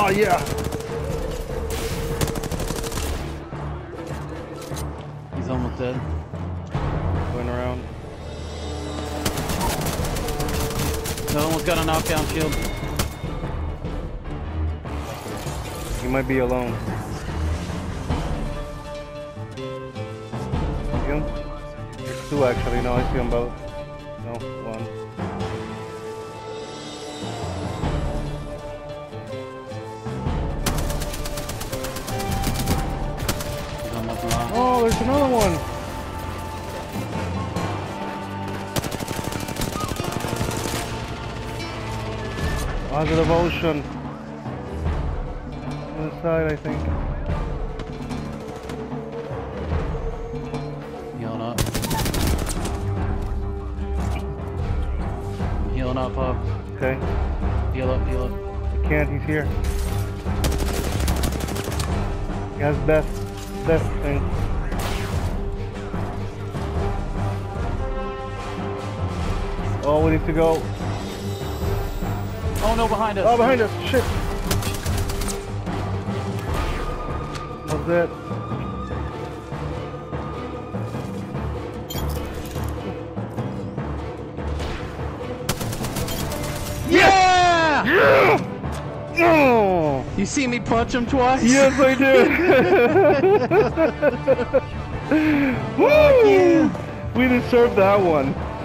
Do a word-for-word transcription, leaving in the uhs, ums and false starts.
Oh yeah. He's almost dead. Going around. No, almost got a knockdown shield. He might be alone. See him? There's two actually. No, I see them both. No, one. He's almost lost. Oh, there's another one. Positive ocean. On the side, I think. Healing up. I'm healing up, Pop. Okay. Heal up, heal up. I can't, he's here. He has death, death thing. Oh, we need to go. Oh no, behind us. Oh, behind us, shit. What's that? Yeah! Yeah! Oh! You see me punch him twice? Yes, I did. Woo! Yeah. We deserved that one.